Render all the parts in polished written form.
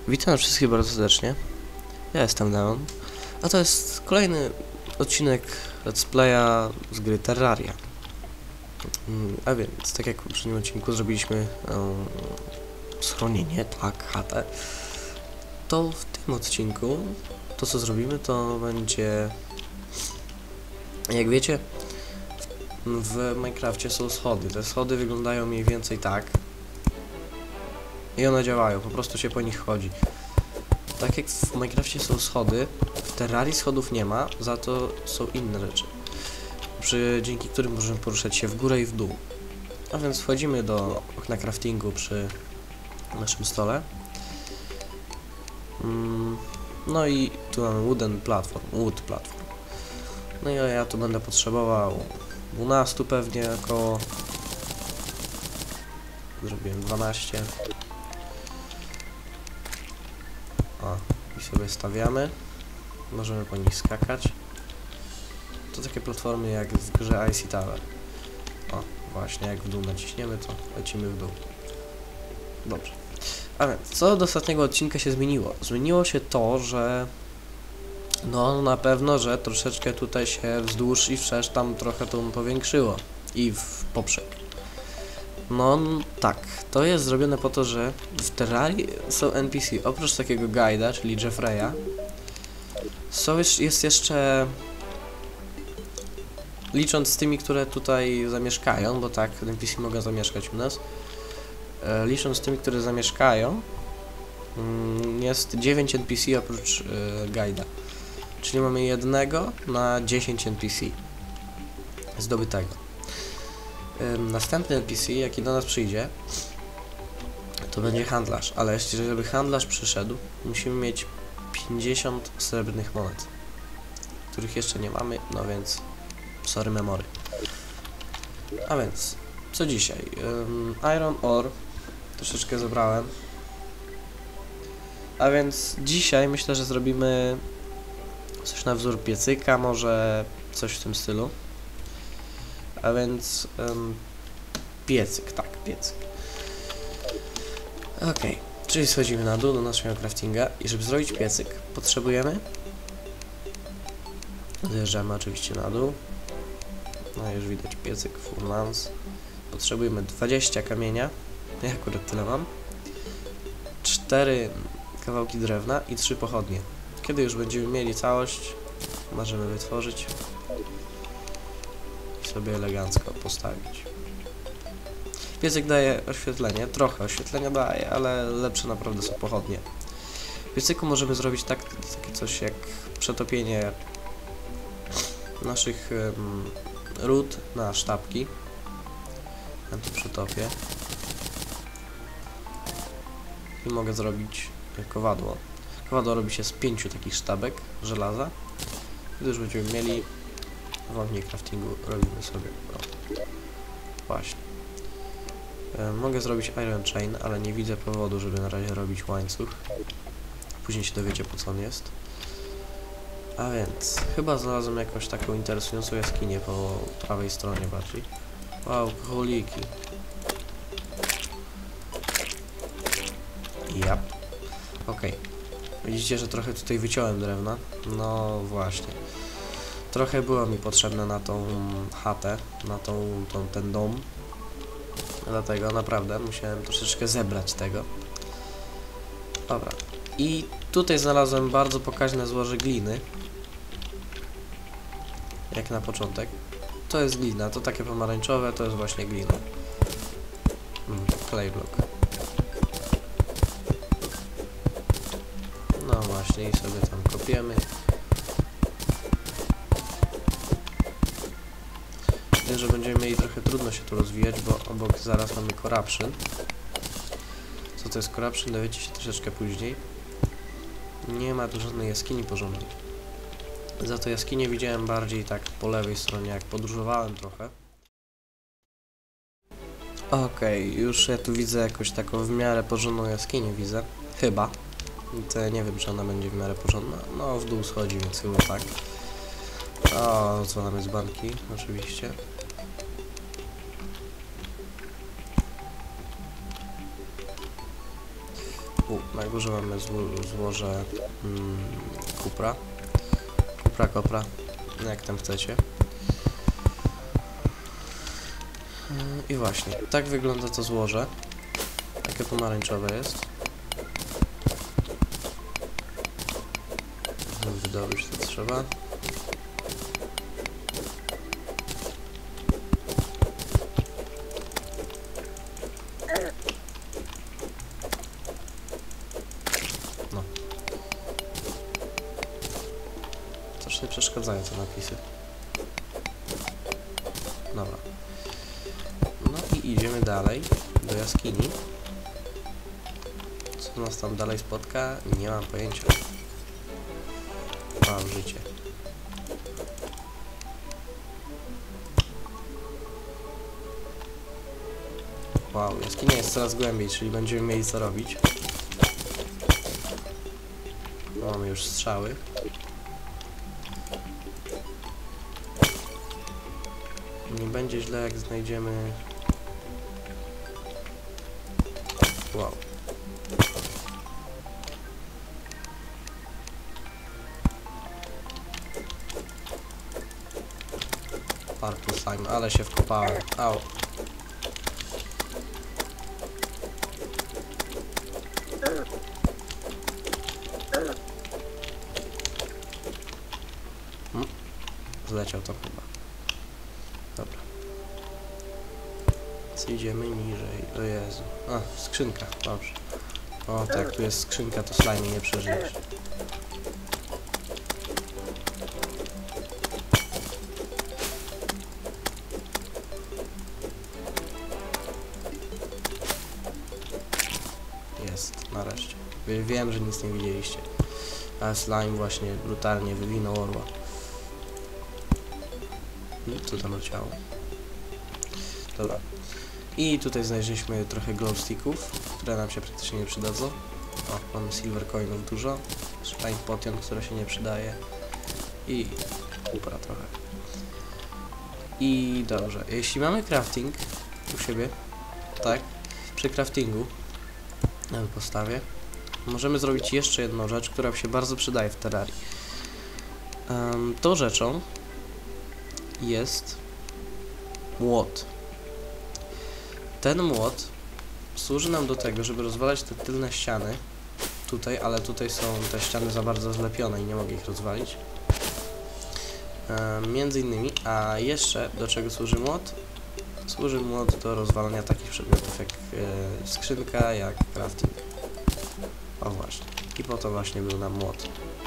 Witam wszystkich bardzo serdecznie. Ja jestem Leon, a to jest kolejny odcinek Let's Playa z gry Terraria. A więc, tak jak w poprzednim odcinku zrobiliśmy schronienie, tak, chatę, to w tym odcinku to co zrobimy to będzie, jak wiecie, w Minecrafcie są schody. Te schody wyglądają mniej więcej tak i one działają, po prostu się po nich chodzi. Tak jak w Minecrafcie są schody, w Terrarii schodów nie ma, za to są inne rzeczy, dzięki którym możemy poruszać się w górę i w dół. A więc wchodzimy do okna craftingu przy naszym stole. No i tu mamy wood platform. No i ja tu będę potrzebował 12 pewnie około. Zrobiłem 12. O, i sobie stawiamy. Możemy po nich skakać. To takie platformy jak w grze Icy Tower. O, właśnie, jak w dół naciśniemy, to lecimy w dół. Dobrze. A więc, co do ostatniego odcinka się zmieniło? Zmieniło się to, że no na pewno, że troszeczkę tutaj się wzdłuż i wszerz tam trochę to powiększyło. I w poprzek. No tak, to jest zrobione po to, że w Terrarii są NPC. Oprócz takiego guida, czyli Jeffreya, jest jeszcze, licząc z tymi, które tutaj zamieszkają, bo tak, NPC mogą zamieszkać u nas, licząc z tymi, które zamieszkają, jest 9 NPC oprócz guida. Czyli mamy jednego na 10 NPC zdobytego. Następny NPC, jaki do nas przyjdzie, to będzie handlarz, ale żeby handlarz przyszedł, musimy mieć 50 srebrnych monet, których jeszcze nie mamy, no więc sorry memory. A więc, co dzisiaj? Iron ore troszeczkę zebrałem, a więc dzisiaj myślę, że zrobimy coś na wzór piecyka, może coś w tym stylu. A więc piecyk, tak, piecyk. Okej, czyli schodzimy na dół do naszego craftinga i żeby zrobić piecyk potrzebujemy, zjeżdżamy oczywiście na dół, no już widać piecyk, furlans. Potrzebujemy 20 kamienia, ja akurat tyle mam, 4 kawałki drewna i 3 pochodnie. Kiedy już będziemy mieli całość, możemy wytworzyć i sobie elegancko postawić. Piecyk daje oświetlenie, trochę oświetlenia daje, ale lepsze naprawdę są pochodnie. W piecyku możemy zrobić takie coś jak przetopienie naszych ród na sztabki. Ja to przetopię. I mogę zrobić kowadło. Kowadło robi się z 5 takich sztabek żelaza. Gdy już będziemy mieli w oknie craftingu, robimy sobie. O. Właśnie. Mogę zrobić Iron Chain, ale nie widzę powodu, żeby na razie robić łańcuch. Później się dowiecie, po co on jest. A więc, chyba znalazłem jakąś taką interesującą jaskinię po prawej stronie bardziej. Wow, króliki. Jap. Okej. Widzicie, że trochę tutaj wyciąłem drewna? No właśnie. Trochę było mi potrzebne na tą chatę, na ten dom. Dlatego naprawdę musiałem troszeczkę zebrać tego. Dobra. I tutaj znalazłem bardzo pokaźne złoże gliny. Jak na początek. To jest glina, to takie pomarańczowe, to jest właśnie glina. Clay block. No właśnie, i sobie tam kopiemy. Myślę, że będziemy mieli trochę trudno się tu rozwijać, bo obok zaraz mamy corruption. Co to jest corruption, dowiecie się troszeczkę później. Nie ma tu żadnej jaskini porządnej. Za to jaskinię widziałem bardziej tak po lewej stronie, jak podróżowałem trochę. Okej, już ja tu widzę jakąś taką w miarę porządną jaskinię, widzę. Chyba. To nie wiem, czy ona będzie w miarę porządna. No, w dół schodzi, więc chyba tak. O, co mamy z banki, oczywiście. Na górze mamy złoże kupra, kopra, jak tam chcecie. I właśnie, tak wygląda to złoże. Takie pomarańczowe jest. Wydobyć to trzeba. No. Troszkę przeszkadzają te napisy. Dobra. No i idziemy dalej do jaskini. Co nas tam dalej spotka? Nie mam pojęcia. Mam życie. Wow, jaskinia jest coraz głębiej, czyli będziemy mieli co robić. Mamy już strzały. Nie będzie źle, jak znajdziemy... Wow. Purple slime, ale się wkopałem. Au. Zleciał to chyba. Dobra. Idziemy niżej. O Jezu. A, skrzynka. Dobrze. O, tak, tu jest skrzynka, to slime nie przeżyjesz. Jest, nareszcie. Wiem, że nic nie widzieliście. A slime właśnie brutalnie wywinął orła. Co tam leciało? Dobra. I tutaj znaleźliśmy trochę glowsticków, które nam się praktycznie nie przydadzą. O, mamy silver coinów dużo. Slime potion, które się nie przydaje. I kupra trochę. I dobrze. Jeśli mamy crafting u siebie, tak, przy craftingu na postawie, możemy zrobić jeszcze jedną rzecz, która się bardzo przydaje w Terrarii. Tą rzeczą jest młot. Ten młot służy nam do tego, żeby rozwalać te tylne ściany tutaj, ale tutaj są te ściany za bardzo zlepione i nie mogę ich rozwalić. Między innymi, a jeszcze do czego służy młot? Służy młot do rozwalania takich przedmiotów jak skrzynka, jak crafting. O właśnie. I po to właśnie był nam młot.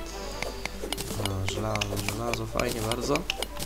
Żelazo, fajnie bardzo.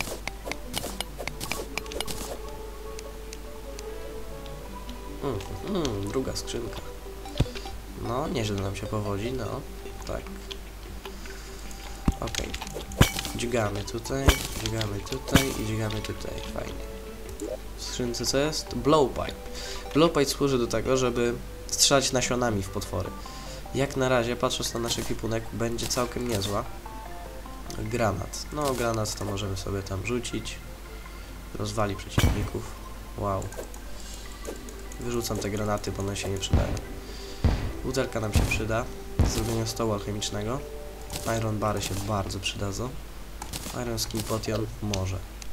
Druga skrzynka. No, nieźle nam się powodzi, no. Tak. Okej. Dźgamy tutaj i dźgamy tutaj. Fajnie. W skrzynce co jest? Blowpipe. Blowpipe służy do tego, żeby strzelać nasionami w potwory. Jak na razie, patrząc na nasz ekwipunek, będzie całkiem niezła. Granat. No, granat to możemy sobie tam rzucić. Rozwali przeciwników. Wow. Wyrzucam te granaty, bo one się nie przydają. Butelka nam się przyda. Zrobienie stołu alchemicznego. Iron bary się bardzo przydadzą. Iron skin potion może.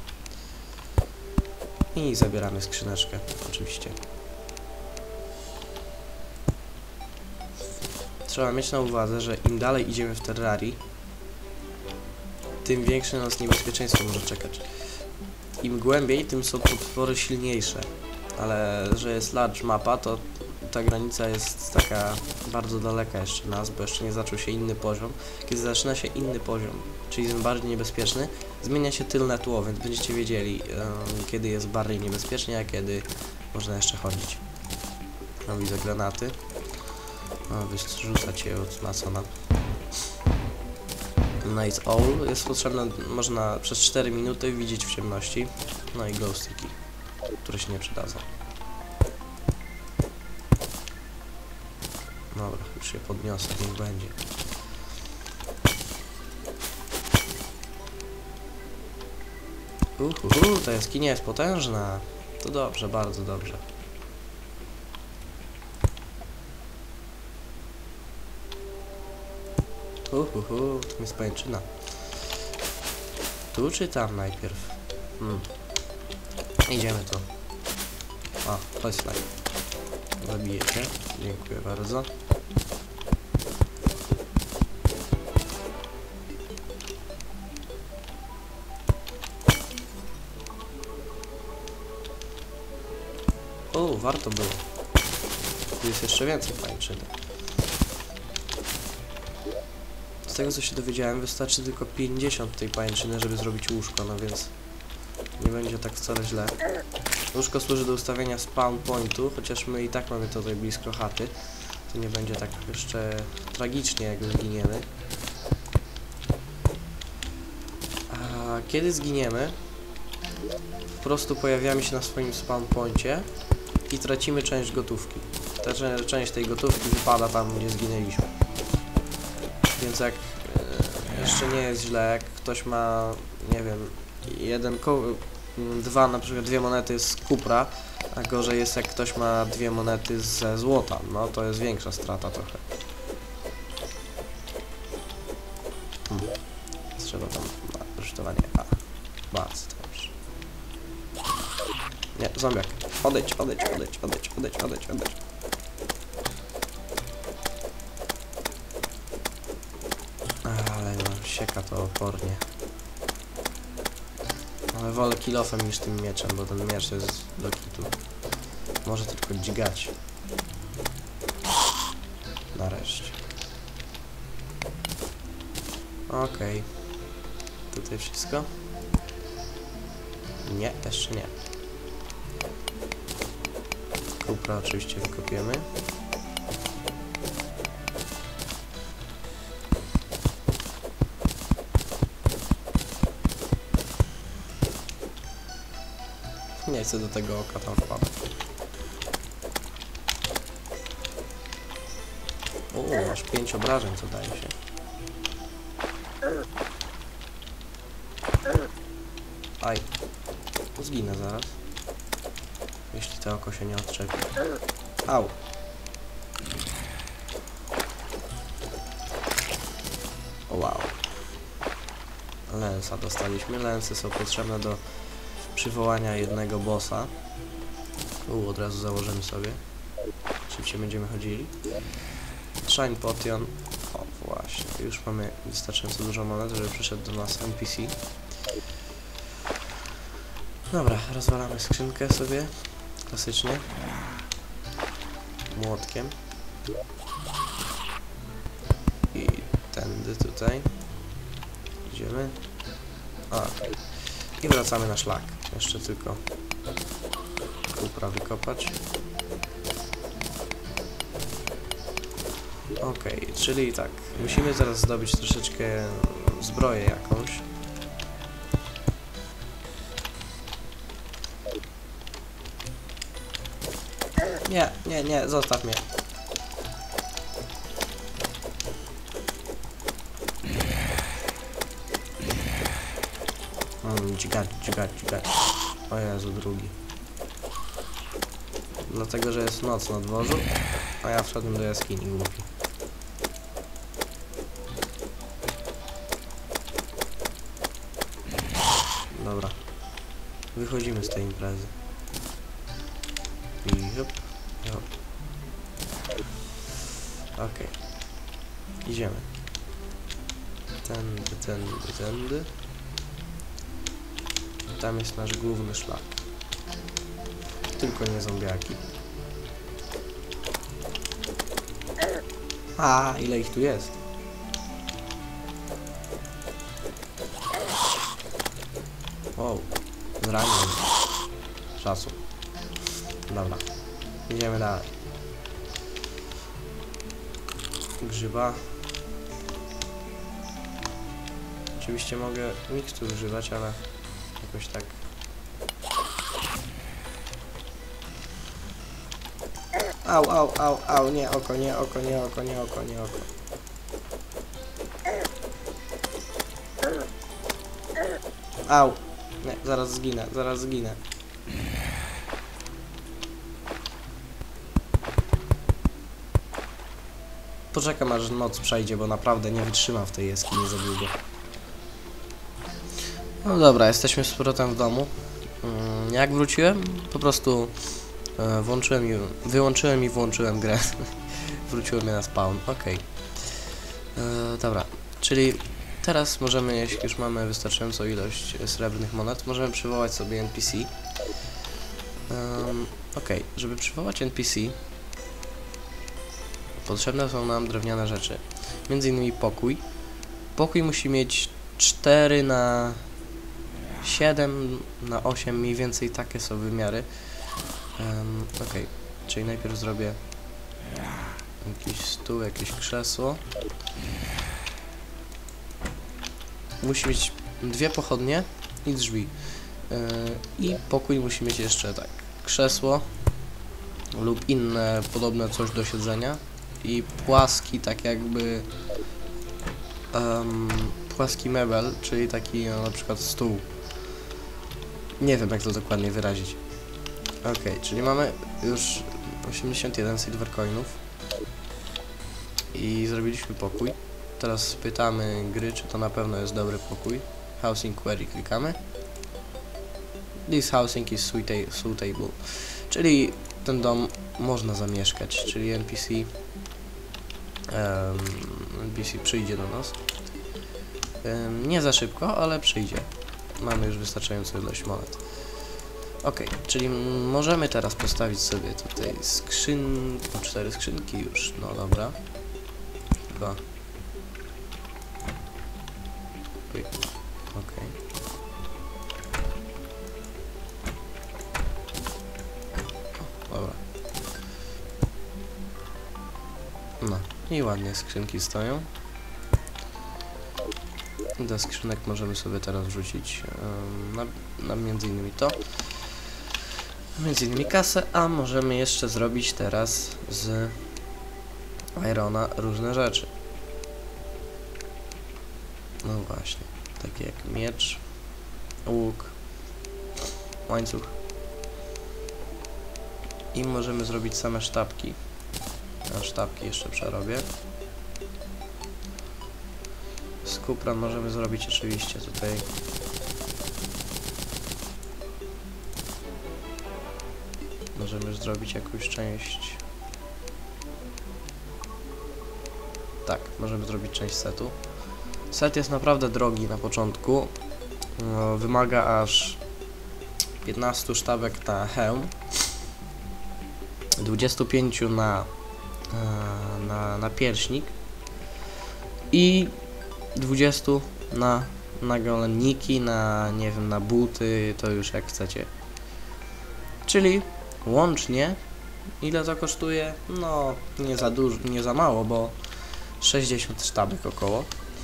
I zabieramy skrzyneczkę, oczywiście. Trzeba mieć na uwadze, że im dalej idziemy w Terrarii, tym większe nas niebezpieczeństwo może czekać. Im głębiej, tym są potwory silniejsze. Ale że jest large mapa, to ta granica jest taka bardzo daleka jeszcze nas, bo jeszcze nie zaczął się inny poziom. Kiedy zaczyna się inny poziom, czyli jest bardziej niebezpieczny, zmienia się tylne tło, więc będziecie wiedzieli, kiedy jest bardziej niebezpiecznie, a kiedy można jeszcze chodzić. No, widzę granaty. No, wyrzucać je od Masona. Night Owl jest potrzebne, można przez 4 minuty widzieć w ciemności. No i glowsticki, które się nie przydadzą. Dobra, już się podniosę, niech będzie. Ta jaskinia jest potężna. To dobrze, bardzo dobrze. Tu jest pajęczyna. Tu czy tam najpierw? Idziemy tu. O, chodź slime. Zabiję cię. Dziękuję bardzo. O, warto było. Tu jest jeszcze więcej pajęczyny. Z tego co się dowiedziałem, wystarczy tylko 50 tej pajęczyny, żeby zrobić łóżko, no więc nie będzie tak wcale źle. Łóżko służy do ustawienia spawn pointu, chociaż my i tak mamy to tutaj blisko chaty. To nie będzie tak jeszcze tragicznie, jak zginiemy. A kiedy zginiemy, po prostu pojawiamy się na swoim spawn poincie i tracimy część gotówki. Ta część tej gotówki wypada tam, gdzie zginęliśmy. Więc jak jeszcze nie jest źle, jak ktoś ma, nie wiem, na przykład dwie monety z kupra, a gorzej jest jak ktoś ma dwie monety ze złota, no to jest większa strata trochę. Trzeba tam rusztowanie. Bardzo dobrze. Nie, zombiak. Odejdź. Ale no, sieka to opornie. Ale wolę kilofem niż tym mieczem, bo ten miecz jest do kitu. Może tylko dźgać. Nareszcie. Okej. Tutaj wszystko? Nie, jeszcze nie. Kupra oczywiście wykopiemy. Nie chcę do tego oka tam wpadać. O, aż 5 obrażeń, co daje się. Aj. Zginę zaraz. Jeśli to oko się nie odczepi. Au. O, wow. Lensa dostaliśmy. Lensy są potrzebne do przywołania jednego bossa. Od razu założymy sobie. Szybciej będziemy chodzili. Shine Potion. O, właśnie. Już mamy wystarczająco dużo monet, żeby przyszedł do nas NPC. Dobra, rozwalamy skrzynkę sobie. Klasycznie. Młotkiem. I tędy tutaj. Idziemy. I wracamy na szlak. Jeszcze tylko kupra wykopać. Okej, czyli tak. Musimy teraz zdobyć troszeczkę zbroję jakąś. Nie, zostaw mnie. Dźgać. O Jezu, drugi. Dlatego, że jest noc na dworzu, a ja wszedłem do jaskini, głupi. Dobra. Wychodzimy z tej imprezy. I hop. Okej. Idziemy. Tędy. Tam jest nasz główny szlak. Tylko nie zombiaki. Ile ich tu jest? Wow. Zranił mnie. Czasu. Dobra. Idziemy dalej. Grzyba. Oczywiście mogę mikstur używać, ale jakoś tak. Au, nie oko. Au. Nie, zaraz zginę. poczekam aż noc przejdzie, bo naprawdę nie wytrzymam w tej jaskini za długo. No dobra, jesteśmy z powrotem w domu. Jak wróciłem? Po prostu wyłączyłem i włączyłem grę. Wróciłem na spawn, okej. Dobra, czyli teraz możemy, jeśli już mamy wystarczającą ilość srebrnych monet, możemy przywołać sobie NPC. Okej, żeby przywołać NPC potrzebne są nam drewniane rzeczy. Między innymi pokój. Pokój musi mieć 4 na 7 na 8, mniej więcej takie są wymiary. Okej, czyli najpierw zrobię jakiś stół, jakieś krzesło. Musi mieć 2 pochodnie i drzwi. I pokój musi mieć jeszcze tak, krzesło lub inne podobne coś do siedzenia i płaski, tak jakby płaski mebel, czyli taki na przykład stół. Nie wiem jak to dokładnie wyrazić. Okej, czyli mamy już 81 silver coinów i zrobiliśmy pokój. Teraz pytamy gry, czy to na pewno jest dobry pokój. Housing query klikamy. This housing is suitable. Czyli ten dom można zamieszkać, czyli NPC przyjdzie do nas. Nie za szybko, ale przyjdzie. Mamy już wystarczającą ilość monet. Ok, czyli możemy teraz postawić sobie tutaj skrzynki, 4 skrzynki już, no dobra. 2. Ok. Dobra. No i ładnie skrzynki stoją. Do skrzynek możemy sobie teraz wrzucić na między innymi to. Między innymi kasę, a możemy jeszcze zrobić teraz z irona różne rzeczy. No właśnie, takie jak miecz, łuk, łańcuch. I możemy zrobić same sztabki. A sztabki jeszcze przerobię. Z kupra możemy zrobić oczywiście tutaj możemy zrobić jakąś część. Tak, możemy zrobić część setu. Set jest naprawdę drogi na początku. Wymaga aż 15 sztabek na hełm, 25 na pierśnik i 20 na golenniki, nie wiem, na buty, to już jak chcecie. Czyli łącznie ile to kosztuje? No nie za dużo, nie za mało, bo 60 sztabek około.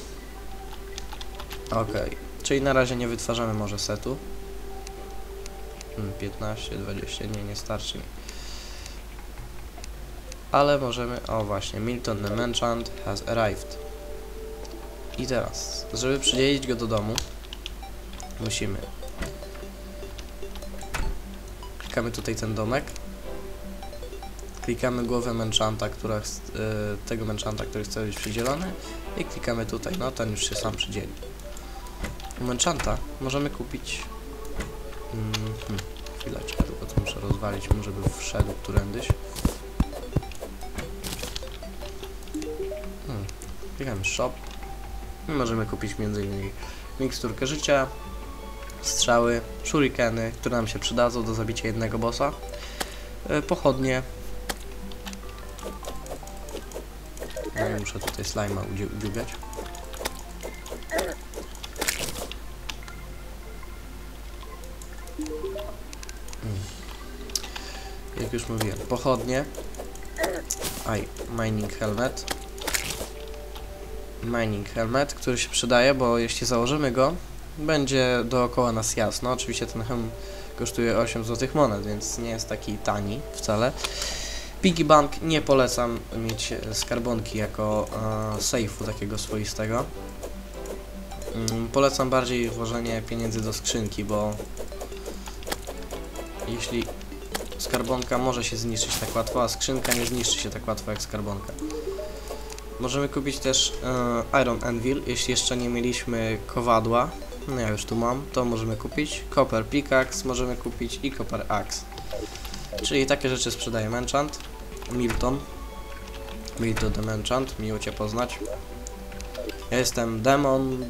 Okej, czyli na razie nie wytwarzamy może setu. 15, 20, nie starczy mi. Ale możemy, o właśnie, Milton the Merchant has arrived. I teraz, żeby przydzielić go do domu, musimy klikamy tutaj ten domek, klikamy głowę Menchanta, tego Menchanta, który chce być przydzielony i klikamy tutaj, no ten już się sam przydzieli. U Menchanta możemy kupić chwileczkę, tylko to muszę rozwalić mu, żeby wszedł którędyś. Klikamy shop i możemy kupić m.in. miksturkę życia, strzały, shurikeny, które nam się przydadzą do zabicia jednego bossa, pochodnie. Ja muszę tutaj slajma udziubiać. Jak już mówiłem, pochodnie. Mining helmet, który się przydaje, bo jeśli założymy go, będzie dookoła nas jasno. Oczywiście ten hełm kosztuje 8 zł monet, więc nie jest taki tani wcale. Piggy bank nie polecam mieć skarbonki jako safe'u takiego swoistego. Polecam bardziej włożenie pieniędzy do skrzynki, bo jeśli skarbonka może się zniszczyć tak łatwo, a skrzynka nie zniszczy się tak łatwo jak skarbonka. Możemy kupić też Iron Anvil, jeśli jeszcze nie mieliśmy kowadła. No ja już tu mam, to możemy kupić. Copper Pickaxe możemy kupić i Copper Axe. Czyli takie rzeczy sprzedajemy. Enchant. Milton the Enchant, miło Cię poznać. Ja jestem Demon,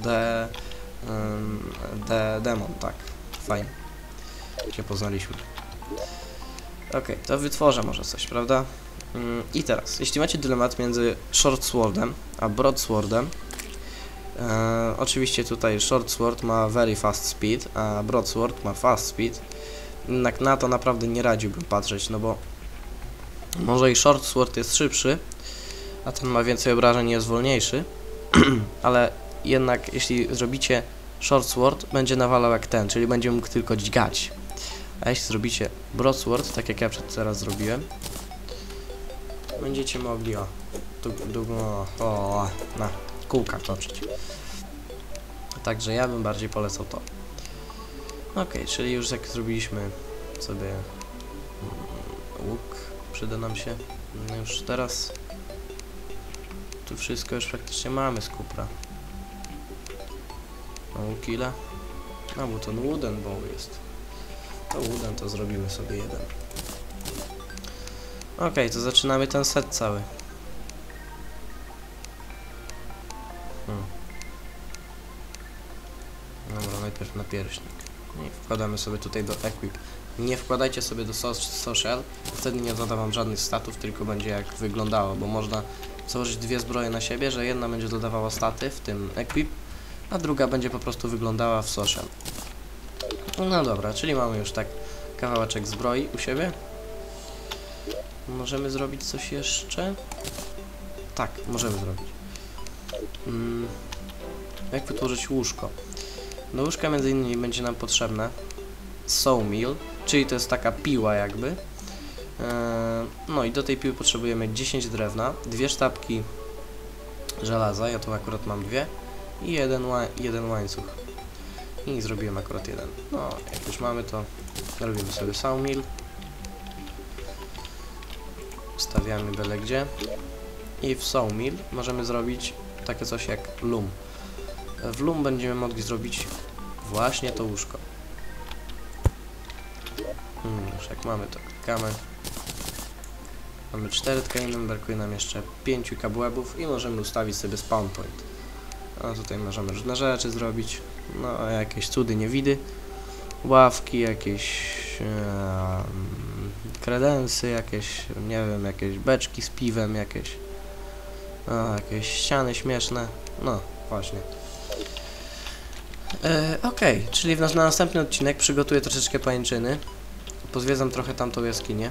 Demon, tak. Fajnie. Cię poznaliśmy. Okej, to wytworzę może coś, prawda? I teraz, jeśli macie dylemat między Short Swordem a Broadswordem, oczywiście tutaj Short Sword ma very fast speed, a Broadsword ma fast speed. Jednak na to naprawdę nie radziłbym patrzeć, no bo może i Short Sword jest szybszy, a ten ma więcej obrażeń i jest wolniejszy, ale jednak jeśli zrobicie Short Sword, będzie nawalał jak ten, czyli będzie mógł tylko dźgać. A jeśli zrobicie Broadsword, tak jak ja teraz zrobiłem, będziecie mogli na kółkach toczyć. Także ja bym bardziej polecał to. Okej, czyli już jak zrobiliśmy sobie łuk, przyda nam się. No już teraz tu wszystko już praktycznie mamy z kupra. A łuk ile? No bo to wooden bow jest. To wooden to zrobimy sobie jeden. Okej, to zaczynamy ten set cały. Dobra, najpierw na pierśnik. I wkładamy sobie tutaj do equip. Nie wkładajcie sobie do social, wtedy nie doda wam żadnych statów, tylko będzie jak wyglądało, bo można założyć dwie zbroje na siebie, że jedna będzie dodawała staty, w tym equip, a druga będzie po prostu wyglądała w social. No dobra, czyli mamy już tak kawałeczek zbroi u siebie. Możemy zrobić coś jeszcze? Tak, możemy zrobić. Jak wytworzyć łóżko? Do łóżka między innymi będzie nam potrzebne sawmill, czyli to jest taka piła jakby. No i do tej piły potrzebujemy 10 drewna, 2 sztabki żelaza, ja tu akurat mam 2 i jeden łańcuch. I zrobiłem akurat jeden. No, jak już mamy to, robimy sobie sawmill. Stawiamy byle gdzie. I w sawmill możemy zrobić takie coś jak loom. W loom będziemy mogli zrobić właśnie to łóżko. Już jak mamy to klikamy. Mamy 4 tkaniny, brakuje nam jeszcze 5 cobwebów i możemy ustawić sobie spawn point. A tutaj możemy różne rzeczy zrobić. No, jakieś cudy niewidy. Ławki, jakieś kredensy, jakieś, nie wiem, jakieś beczki z piwem, jakieś ściany śmieszne. No, właśnie. Okej, czyli na następny odcinek przygotuję troszeczkę pajęczyny. Pozwiedzam trochę tamtą jaskinię.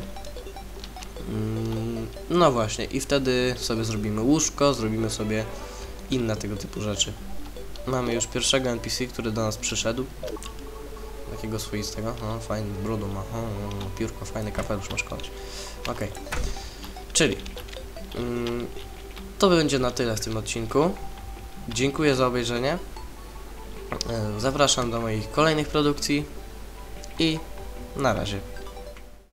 No właśnie, i wtedy sobie zrobimy łóżko, zrobimy sobie inne tego typu rzeczy. Mamy już pierwszego NPC, który do nas przyszedł. Takiego swoistego. O, fajny brudu ma. Piórko, fajny kapelusz ma szkoleć. Okej. Czyli to będzie na tyle w tym odcinku. Dziękuję za obejrzenie. Zapraszam do moich kolejnych produkcji i na razie.